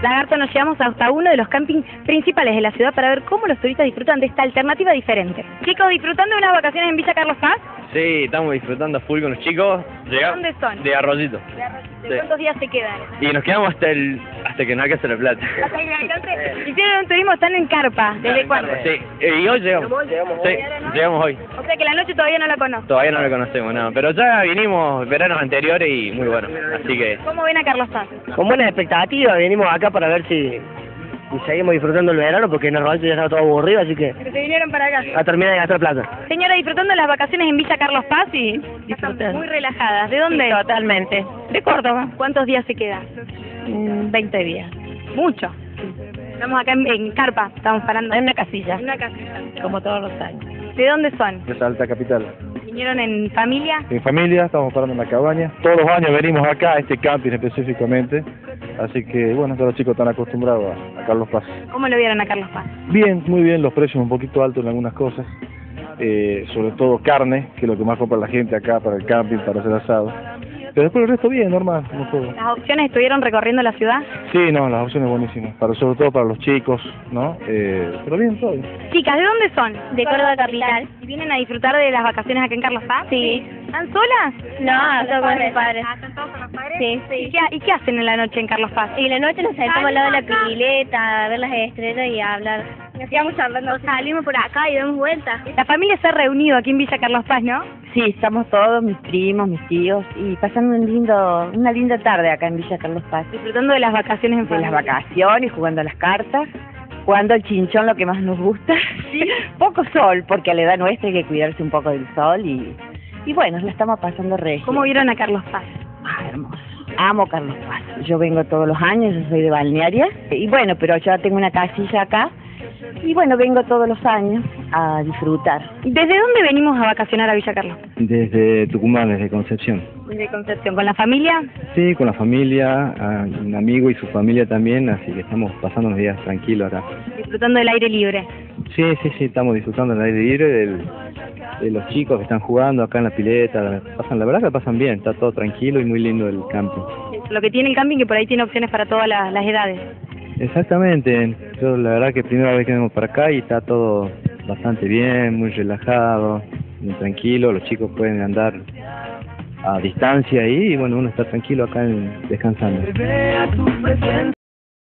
Lagarto, nos llevamos hasta uno de los campings principales de la ciudad para ver cómo los turistas disfrutan de esta alternativa diferente. Chicos, ¿disfrutando de unas vacaciones en Villa Carlos Paz? Sí, estamos disfrutando a full con los chicos. ¿Dónde son? De Arroyito. ¿De Sí. cuántos días se quedan? Y nos quedamos hasta que no alcance la plata. Hasta que alcance. Hicieron un turismo, están en carpa. ¿Desde cuándo? Sí, y hoy llegamos. Sí, llegamos hoy. O sea que la noche todavía no la conozco. Todavía no la conocemos, no. Pero ya vinimos veranos anteriores y muy bueno. Así que... ¿Cómo ven a Carlos Paz? Con buenas expectativas, venimos acá para ver si seguimos disfrutando el verano, porque en Arroyo ya estaba todo aburrido, así que Que se vinieron para acá. a terminar de gastar plata. Señora, disfrutando de las vacaciones en Villa Carlos Paz y Disfrutando. muy relajadas. ¿De dónde? Sí, totalmente. De Córdoba. ¿Cuántos días se quedan? 20 días. Mucho. Estamos acá en carpa, estamos parando. En una casilla, En una casa. como todos los años. ¿De dónde son? De Salta Capital. ¿Vinieron en familia? En familia, estamos parando en la cabaña. Todos los años venimos acá, a este camping específicamente. Así que, bueno, todos los chicos están acostumbrados a Carlos Paz. ¿Cómo lo vieron a Carlos Paz? Bien, muy bien, los precios un poquito altos en algunas cosas. Sobre todo carne, que es lo que más compra la gente acá para el camping, para hacer asado. Pero después el resto bien, normal, como todo. ¿Las opciones estuvieron recorriendo la ciudad? Sí, no, las opciones buenísimas, sobre todo para los chicos, ¿no? Pero bien, todo bien. Chicas, ¿de dónde son? De Córdoba capital. ¿Y vienen a disfrutar de las vacaciones acá en Carlos Paz? Sí. ¿Están solas? No, solo con mis padres. ¿Están todos con los padres? Sí, sí. ¿Y qué hacen en la noche en Carlos Paz? Y la noche nos sentamos al lado de la pileta, a ver las estrellas y a hablar. Nos quedamos charlando. Salimos por acá y damos vueltas. La familia se ha reunido aquí en Villa Carlos Paz, ¿no? Sí, estamos todos, mis primos, mis tíos, y pasando una linda tarde acá en Villa Carlos Paz. Disfrutando de las vacaciones en De las familia. vacaciones, jugando a las cartas, jugando al chinchón, lo que más nos gusta. Sí. Poco sol, porque a la edad nuestra hay que cuidarse un poco del sol, y bueno, la estamos pasando regio. ¿Cómo vieron a Carlos Paz? Ah, hermoso. Amo Carlos Paz. Yo vengo todos los años, yo soy de Balnearia, y bueno, pero yo tengo una casilla acá, y bueno, vengo todos los años a disfrutar. ¿Desde dónde venimos a vacacionar a Villa Carlos? Desde Tucumán, desde Concepción. Desde Concepción. ¿Con la familia? Sí, con la familia, un amigo y su familia también, así que estamos pasando unos días tranquilos acá. Disfrutando del aire libre. Sí, estamos disfrutando del aire libre, de los chicos que están jugando acá en la pileta, la verdad que pasan bien, está todo tranquilo y muy lindo el camping. Lo que tiene el camping que por ahí tiene opciones para todas las edades. Exactamente, yo la verdad que primera vez que vengo para acá y está todo bastante bien, muy relajado, muy tranquilo, los chicos pueden andar a distancia ahí y bueno, uno está tranquilo acá descansando.